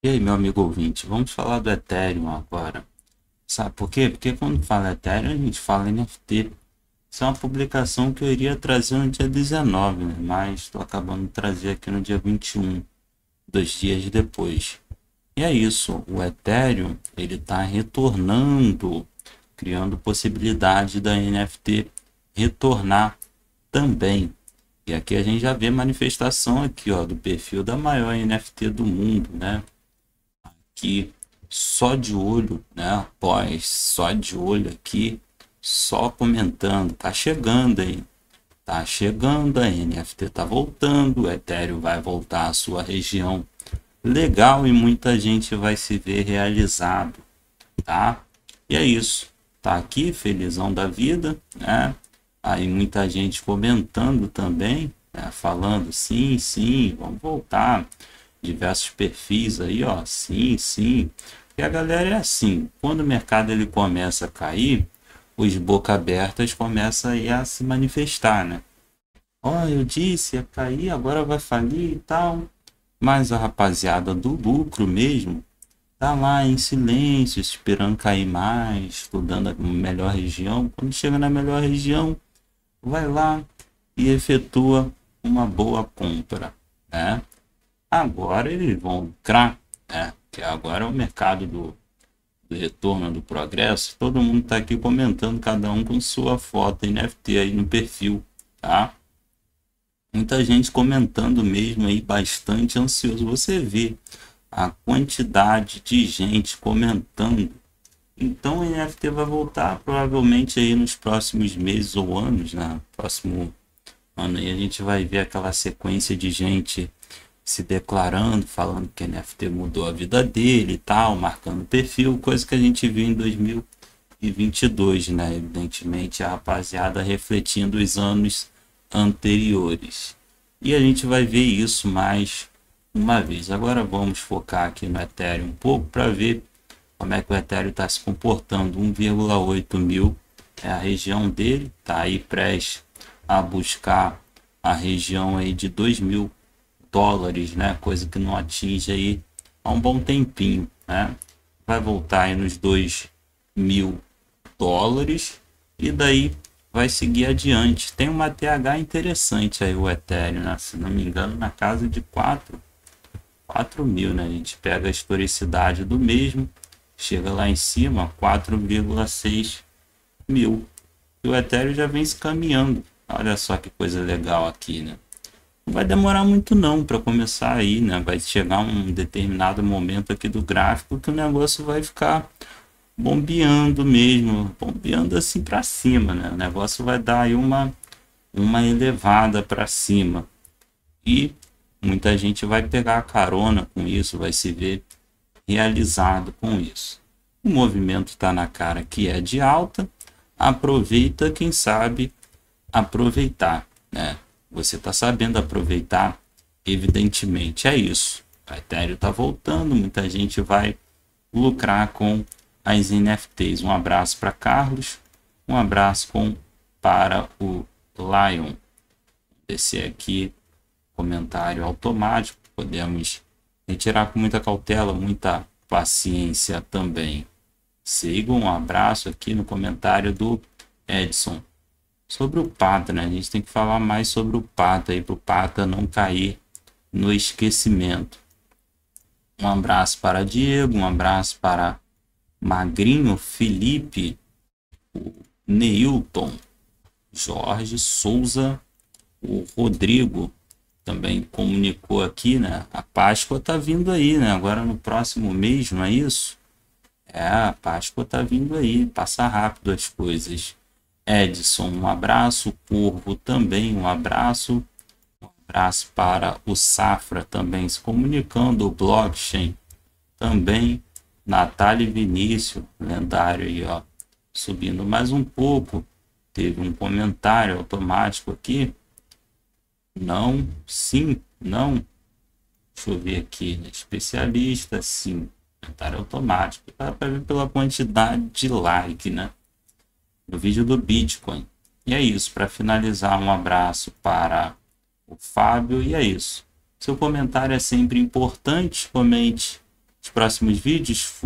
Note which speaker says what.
Speaker 1: E aí, meu amigo ouvinte, vamos falar do Ethereum agora. Sabe por quê? Porque quando fala Ethereum, a gente fala NFT. Isso é uma publicação que eu iria trazer no dia 19, né? Mas estou acabando de trazer aqui no dia 21, 2 dias depois. E é isso, o Ethereum, ele está retornando, criando possibilidade da NFT retornar também. E aqui a gente já vê manifestação aqui, ó, do perfil da maior NFT do mundo, né? Que só de olho, né? Após só de olho aqui, só comentando, tá chegando aí, tá chegando, a NFT tá voltando, o Ethereum vai voltar à sua região legal e muita gente vai se ver realizado, tá? E é isso, tá aqui felizão da vida, né? Aí muita gente comentando também, né? Falando sim, sim, vamos voltar. Diversos perfis aí, ó, sim, sim. E a galera é assim, quando o mercado ele começa a cair, os boca abertas começam aí a se manifestar, né? Ó, eu disse, ia cair, agora vai falir e tal. Mas a rapaziada do lucro mesmo tá lá em silêncio, esperando cair mais, estudando a melhor região. Quando chega na melhor região, vai lá e efetua uma boa compra, né? Agora eles vão lucrar, né? Que agora é o mercado do retorno do progresso. Todo mundo está aqui comentando, cada um com sua foto NFT aí no perfil, tá? Muita gente comentando mesmo aí, bastante ansioso. Você vê a quantidade de gente comentando. Então o NFT vai voltar provavelmente aí nos próximos meses ou anos, né? Próximo ano aí a gente vai ver aquela sequência de gente se declarando, falando que NFT mudou a vida dele e tal, marcando perfil, coisa que a gente viu em 2022, né? Evidentemente a rapaziada refletindo os anos anteriores. E a gente vai ver isso mais uma vez. Agora vamos focar aqui no Ethereum um pouco para ver como é que o Ethereum está se comportando. 1,8 mil é a região dele, tá aí prestes a buscar a região aí de 2 mil dólares, né? Coisa que não atinge aí há um bom tempinho, né? Vai voltar aí nos 2 mil dólares e daí vai seguir adiante. Tem uma TH interessante aí o Ethereum, né? Se não me engano, na casa de 4 mil, né? A gente pega a historicidade do mesmo, chega lá em cima, 4,6 mil. E o Ethereum já vem se caminhando. Olha só que coisa legal aqui, né? Não vai demorar muito não para começar aí, né? Vai chegar um determinado momento aqui do gráfico que o negócio vai ficar bombeando mesmo, bombeando assim para cima, né? O negócio vai dar aí uma elevada para cima. E muita gente vai pegar a carona com isso, vai se ver realizado com isso. O movimento está na cara que é de alta, aproveita quem sabe aproveitar, né? Você está sabendo aproveitar, evidentemente é isso. O Ethereum está voltando, muita gente vai lucrar com as NFTs. Um abraço para Carlos, um abraço para o Lion. Descer aqui, comentário automático, podemos retirar com muita cautela, muita paciência também. Sigam, um abraço aqui no comentário do Edson. Sobre o Pata, né? A gente tem que falar mais sobre o Pata aí, para o Pata não cair no esquecimento. Um abraço para Diego, um abraço para Magrinho, Felipe, o Neilton, Jorge Souza, o Rodrigo também comunicou aqui, né? A Páscoa tá vindo aí, né? Agora no próximo mês, não é isso? É, a Páscoa tá vindo aí, passa rápido as coisas. Edson, um abraço. Corvo também, um abraço. Um abraço para o Safra também se comunicando. O Blockchain também. Natália e Vinícius, lendário aí, ó. Subindo mais um pouco. Teve um comentário automático aqui. Não, sim, não. Deixa eu ver aqui, né? Especialista, sim. Comentário automático. Dá para ver pela quantidade de like, né? No vídeo do Bitcoin. E é isso, para finalizar, um abraço para o Fábio, e é isso. Seu comentário é sempre importante, comente, próximos vídeos.